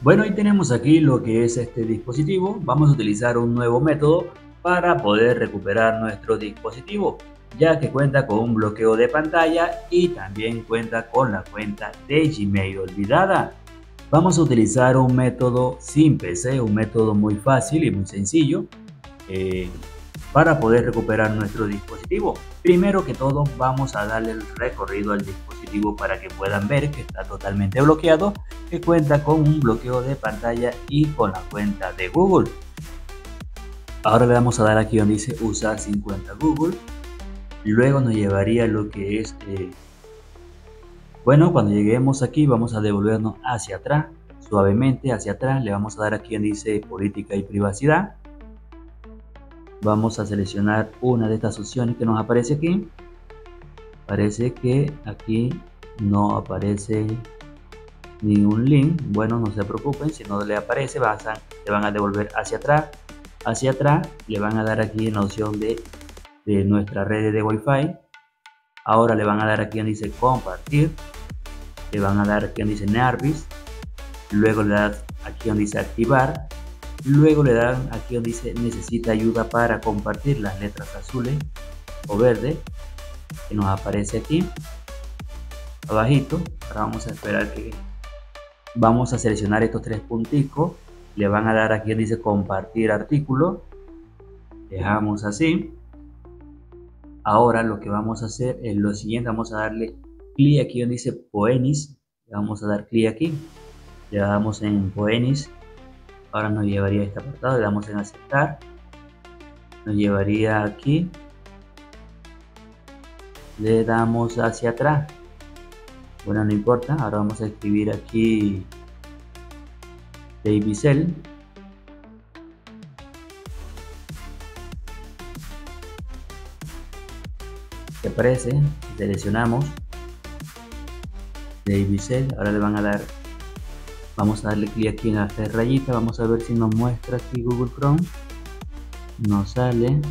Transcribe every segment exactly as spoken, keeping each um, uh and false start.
Bueno, y tenemos aquí lo que es este dispositivo. Vamos a utilizar un nuevo método para poder recuperar nuestro dispositivo, ya que cuenta con un bloqueo de pantalla y también cuenta con la cuenta de Gmail olvidada. Vamos a utilizar un método sin P C, un método muy fácil y muy sencillo eh, para poder recuperar nuestro dispositivo. Primero que todo, vamos a darle el recorrido al dispositivo para que puedan ver que está totalmente bloqueado, que cuenta con un bloqueo de pantalla y con la cuenta de Google. Ahora le vamos a dar aquí donde dice usar sin cuenta Google. Luego nos llevaría lo que es eh, bueno, cuando lleguemos aquí vamos a devolvernos hacia atrás, suavemente hacia atrás. Le vamos a dar aquí donde dice política y privacidad. Vamos a seleccionar una de estas opciones que nos aparece aquí. Parece que aquí no aparece ningún link. Bueno, no se preocupen, si no le aparece van a, le van a devolver hacia atrás. Hacia atrás le van a dar aquí en la opción de, de nuestra red de Wi-Fi. Ahora le van a dar aquí donde dice compartir. Le van a dar aquí donde dice Nervis. Luego le dan aquí donde dice activar. Luego le dan aquí donde dice necesita ayuda para compartir, las letras azules o verde que nos aparece aquí abajito. Ahora vamos a esperar que vamos a seleccionar estos tres punticos. Le van a dar aquí donde dice compartir artículo. Dejamos así. Ahora lo que vamos a hacer es lo siguiente. Vamos a darle clic aquí donde dice Poenis. Le vamos a dar clic aquí. Le damos en Poenis. Ahora nos llevaría a este apartado, le damos en aceptar, nos llevaría aquí, le damos hacia atrás. Bueno, no importa, ahora vamos a escribir aquí Davicel. ¿Qué aparece? Seleccionamos Davicel. Ahora le van a dar, vamos a darle clic aquí en la tres rayita. Vamos a ver si nos muestra aquí Google Chrome. No sale.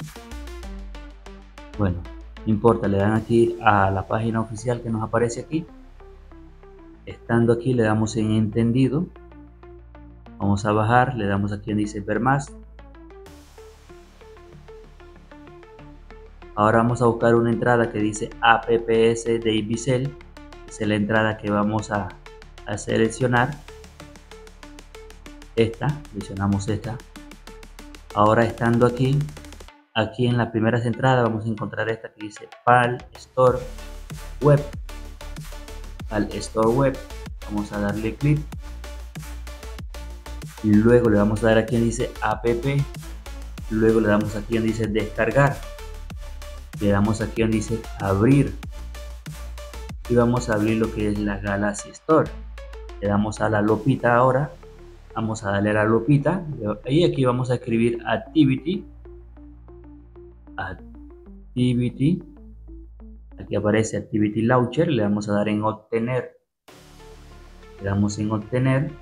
Bueno, no importa, le dan aquí a la página oficial que nos aparece aquí. Estando aquí le damos en entendido. Vamos a bajar, le damos aquí donde dice ver más. Ahora vamos a buscar una entrada que dice apps Davicel. Esa es la entrada que vamos a, a seleccionar. Esta, seleccionamos esta. Ahora estando aquí, aquí en las primeras entradas vamos a encontrar esta que dice Pal Store Web. Al Store Web, vamos a darle clic y luego le vamos a dar aquí donde dice app, luego le damos aquí donde dice descargar, le damos aquí donde dice abrir y vamos a abrir lo que es la Galaxy Store. Le damos a la lupita. Ahora vamos a darle a la lupita y aquí vamos a escribir activity activity. Aquí aparece Activity Launcher, le vamos a dar en obtener, le damos en obtener,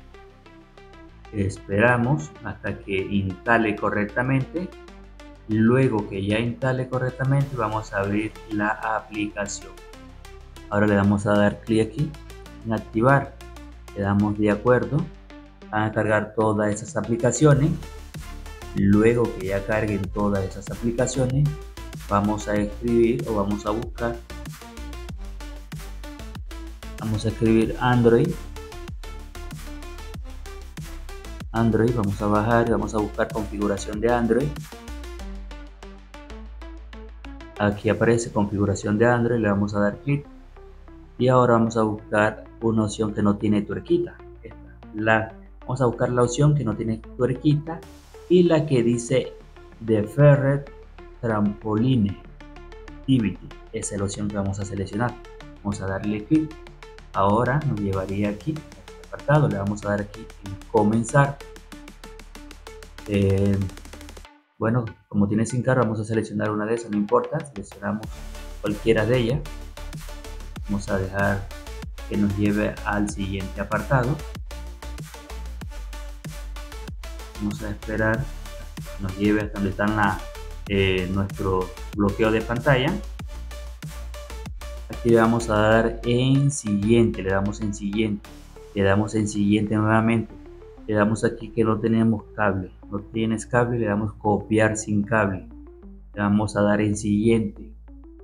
esperamos hasta que instale correctamente. Luego que ya instale correctamente vamos a abrir la aplicación. Ahora le vamos a dar clic aquí en activar, le damos de acuerdo. Van a cargar todas esas aplicaciones. Luego que ya carguen todas esas aplicaciones, vamos a escribir o vamos a buscar, vamos a escribir Android, Android, vamos a bajar y vamos a buscar configuración de Android. Aquí aparece configuración de Android, le vamos a dar clic y ahora vamos a buscar una opción que no tiene tuerquita. Esta, la, vamos a buscar la opción que no tiene tuerquita y la que dice Deferred Trampoline Activity. Esa es la opción que vamos a seleccionar. Vamos a darle clic. Ahora nos llevaría aquí a este apartado. Le vamos a dar aquí en comenzar. Eh, bueno, como tiene sin carga, vamos a seleccionar una de esas, no importa. Seleccionamos cualquiera de ellas. Vamos a dejar que nos lleve al siguiente apartado. Vamos a esperar que nos lleve hasta donde están la Eh, nuestro bloqueo de pantalla. Aquí le vamos a dar en siguiente, le damos en siguiente. le damos en siguiente nuevamente, le damos aquí que no tenemos cable, no tienes cable, le damos copiar sin cable, le vamos a dar en siguiente,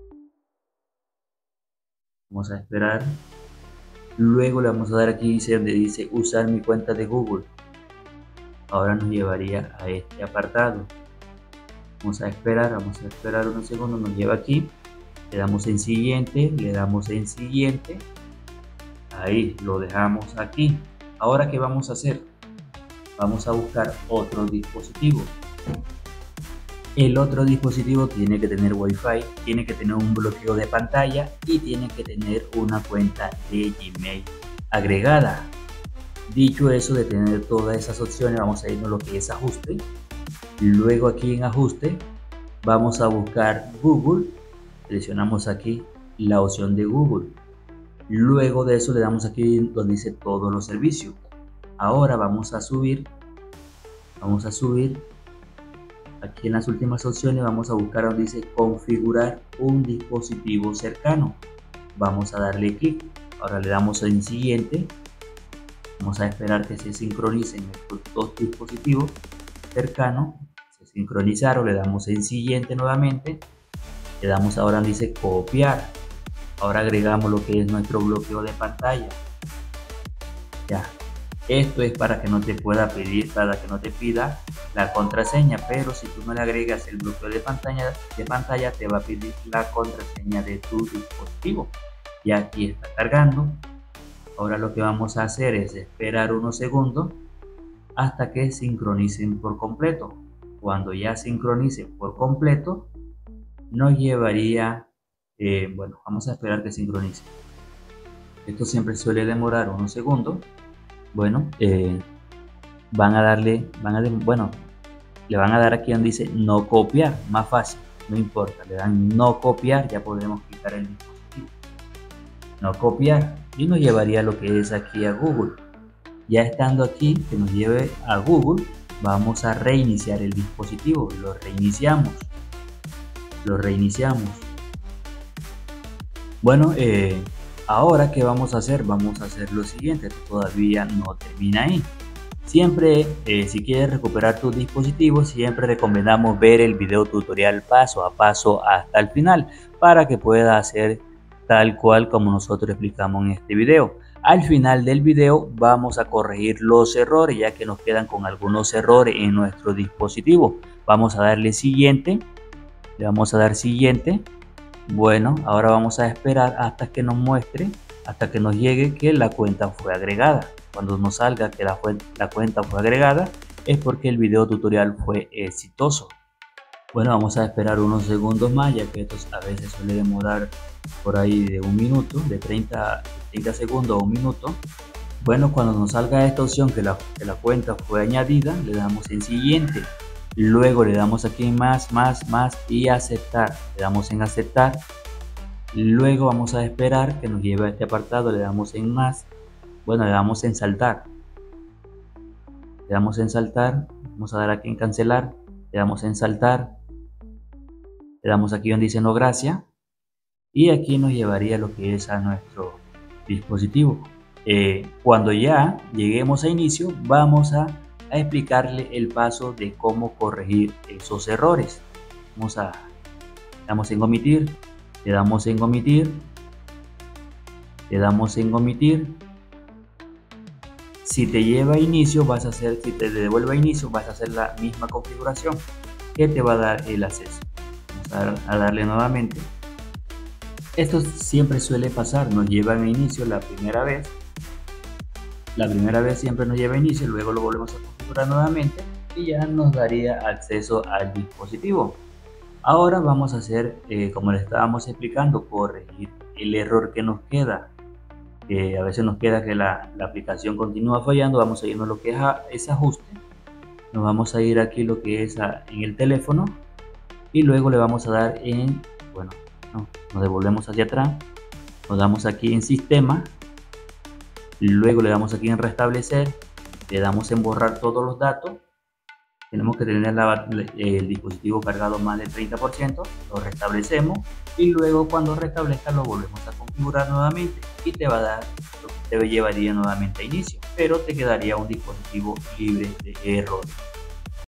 vamos a esperar, luego le vamos a dar aquí dice, donde dice usar mi cuenta de Google, ahora nos llevaría a este apartado, vamos a esperar, vamos a esperar unos segundos, nos lleva aquí, le damos en siguiente, le damos en siguiente, ahí lo dejamos aquí. Ahora ¿qué vamos a hacer? Vamos a buscar otro dispositivo. El otro dispositivo tiene que tener Wi-Fi, tiene que tener un bloqueo de pantalla y tiene que tener una cuenta de Gmail agregada. Dicho eso de tener todas esas opciones, vamos a irnos a lo que es ajuste. Luego aquí en ajuste vamos a buscar Google, seleccionamos aquí la opción de Google. Luego de eso le damos aquí donde dice todos los servicios. Ahora vamos a subir, vamos a subir, aquí en las últimas opciones vamos a buscar donde dice configurar un dispositivo cercano. Vamos a darle clic, ahora le damos en siguiente, vamos a esperar que se sincronicen estos dos dispositivos cercanos, se sincronizaron, le damos en siguiente nuevamente, le damos ahora donde dice copiar, ahora agregamos lo que es nuestro bloqueo de pantalla, ya. Esto es para que no te pueda pedir, para que no te pida la contraseña, pero si tú no le agregas el bloqueo de pantalla, de pantalla te va a pedir la contraseña de tu dispositivo. Ya aquí está cargando. Ahora lo que vamos a hacer es esperar unos segundos hasta que sincronicen por completo. Cuando ya sincronicen por completo, nos llevaría, eh, bueno, vamos a esperar que sincronice. Esto siempre suele demorar unos segundos. Bueno, eh, van a darle, van a, bueno, le van a dar aquí donde dice no copiar, más fácil, no importa, le dan no copiar, ya podemos quitar el dispositivo, no copiar, y nos llevaría lo que es aquí a Google. Ya estando aquí, que nos lleve a Google, vamos a reiniciar el dispositivo, lo reiniciamos, lo reiniciamos. Bueno, eh, ahora ¿qué vamos a hacer? Vamos a hacer lo siguiente, todavía no termina ahí. Siempre, eh, si quieres recuperar tu dispositivo, siempre recomendamos ver el video tutorial paso a paso hasta el final para que pueda hacer tal cual como nosotros explicamos en este video. Al final del video vamos a corregir los errores, ya que nos quedan con algunos errores en nuestro dispositivo. Vamos a darle siguiente, le vamos a dar siguiente. Bueno, ahora vamos a esperar hasta que nos muestre, hasta que nos llegue que la cuenta fue agregada. Cuando nos salga que la, la cuenta fue agregada, es porque el video tutorial fue exitoso. Bueno, vamos a esperar unos segundos más, ya que esto a veces suele demorar por ahí de un minuto, de treinta, treinta segundos a un minuto. Bueno, cuando nos salga esta opción que la, que la cuenta fue añadida, le damos en siguiente. Luego le damos aquí en más, más, más y aceptar. Le damos en aceptar. Luego vamos a esperar que nos lleve a este apartado. Le damos en más. Bueno, le damos en saltar. Le damos en saltar. Vamos a dar aquí en cancelar. Le damos en saltar. Le damos aquí donde dice no gracias. Y aquí nos llevaría lo que es a nuestro dispositivo. Eh, cuando ya lleguemos a inicio, vamos a a explicarle el paso de cómo corregir esos errores. Vamos a le damos en omitir, le damos en omitir, le damos en omitir. Si te lleva a inicio, vas a hacer, si te devuelve a inicio, vas a hacer la misma configuración que te va a dar el acceso. Vamos a, dar, a darle nuevamente. Esto siempre suele pasar, nos llevan a inicio la primera vez. La primera vez siempre nos lleva a inicio, luego lo volvemos a configurar nuevamente y ya nos daría acceso al dispositivo. Ahora vamos a hacer, eh, como les estábamos explicando, corregir el error que nos queda. Eh, a veces nos queda que la, la aplicación continúa fallando, vamos a irnos a lo que es a, ese ajuste. Nos vamos a ir aquí lo que es a, en el teléfono y luego le vamos a dar en, bueno, no, nos devolvemos hacia atrás, nos damos aquí en sistema. Luego le damos aquí en restablecer, le damos en borrar todos los datos, tenemos que tener la, el dispositivo cargado más del treinta por ciento, lo restablecemos y luego cuando restablezca lo volvemos a configurar nuevamente y te va a dar lo que te llevaría nuevamente a inicio, pero te quedaría un dispositivo libre de errores.